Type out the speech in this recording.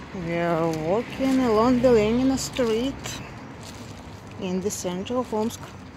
We are walking along the Lenina Street in the center of Omsk.